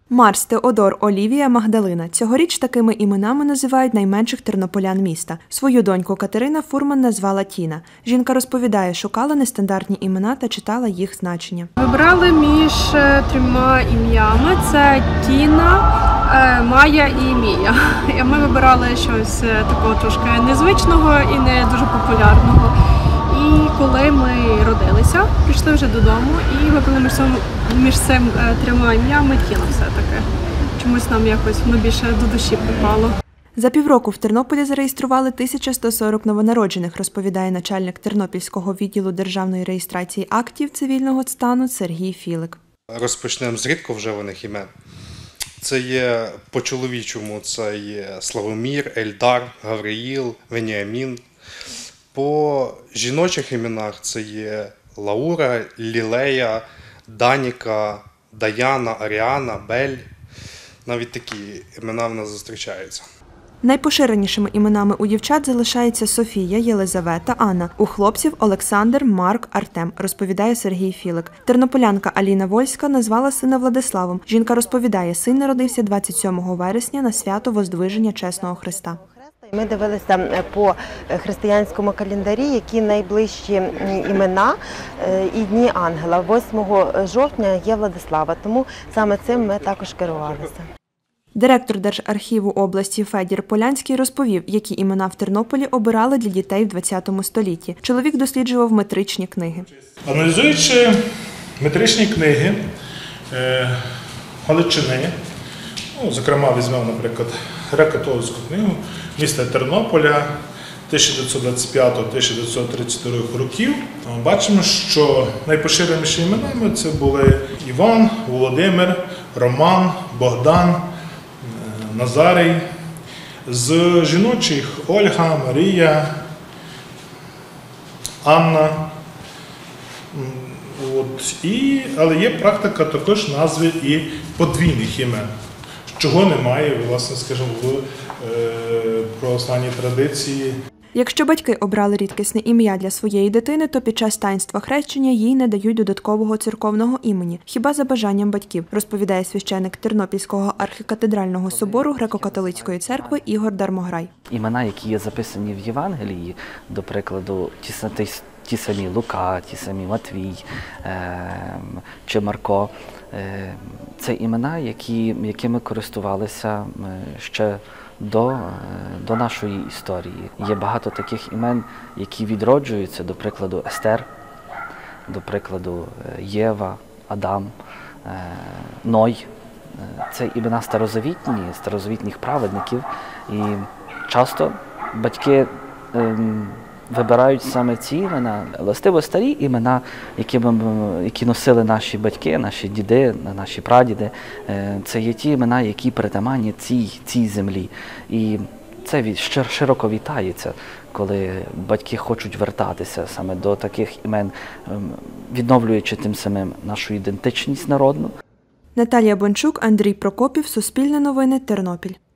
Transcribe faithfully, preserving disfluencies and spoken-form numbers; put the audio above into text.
Марс, Теодор, Олівія, Магдалина. Цьогоріч такими іменами називають найменших тернополян міста. Свою доньку Катерина Фурман назвала Тіна. Жінка розповідає, шукала нестандартні імена та читала їх значення. Вибрали між трьома ім'ями – це Тіна, Майя і Мія. Ми вибирали щось такого трошки незвичного і не дуже популярного. І коли ми родилися, прийшли вже додому і вибрали між, між цим трьома ім'ями Тіна все-таки. Чомусь нам якось воно більше до душі припало. За півроку в Тернополі зареєстрували тисячу сто сорок новонароджених, розповідає начальник Тернопільського відділу державної реєстрації актів цивільного стану Сергій Філик. Розпочнемо з рідко вживаних імен. Це є по-чоловічому, це є Славомір, Ельдар, Гавриїл, Веніамін. По жіночих іменах це є Лаура, Лілея, Даніка, Даяна, Аріана, Бель. Навіть такі імена в нас зустрічаються. Найпоширенішими іменами у дівчат залишаються Софія, Єлизавета, Анна. У хлопців – Олександр, Марк, Артем, розповідає Сергій Філик. Тернополянка Аліна Вольська назвала сина Владиславом. Жінка розповідає, син народився двадцять сьомого вересня на свято Воздвиження Чесного Христа. Ми дивилися по християнському календарі, які найближчі імена і дні ангела. восьмого жовтня є Владислава, тому саме цим ми також керувалися. Директор Держархіву області Федір Полянський розповів, які імена в Тернополі обирали для дітей в ХХ столітті. Чоловік досліджував метричні книги. Аналізуючи метричні книги е, Галичини, ну, зокрема, візьмемо, наприклад, греко-католицьку книгу міста Тернополя тисяча дев'ятсот двадцять п'ятого - тисяча дев'ятсот тридцять другого років, ми бачимо, що найпоширеніші іменами це були Іван, Володимир, Роман, Богдан, Назарій. З жіночих – Ольга, Марія, Анна. От, і, але є практика також назви і подвійних імен, чого немає, власне, скажімо, в е, православній традиції. Якщо батьки обрали рідкісне ім'я для своєї дитини, то під час таїнства хрещення їй не дають додаткового церковного імені, хіба за бажанням батьків, розповідає священик Тернопільського архікатедрального собору Греко-католицької церкви Ігор Дармограй. Імена, які є записані в Євангелії, до прикладу, ті, ті, ті самі Лука, ті самі Матвій е, чи Марко, е, це імена, які, якими користувалися ще До, до нашої історії. Є багато таких імен, які відроджуються, до прикладу, Естер, до прикладу, Єва, Адам, Ной. Це імена старозавітні, старозавітніх праведників. І часто батьки ем, вибирають саме ці імена, властиво старі імена, які, які носили наші батьки, наші діди, наші прадіди. Це є ті імена, які притаманні цій, цій землі. І це широко вітається, коли батьки хочуть вертатися саме до таких імен, відновлюючи тим самим нашу ідентичність народну. Наталія Бончук, Андрій Прокопів, Суспільне новини, Тернопіль.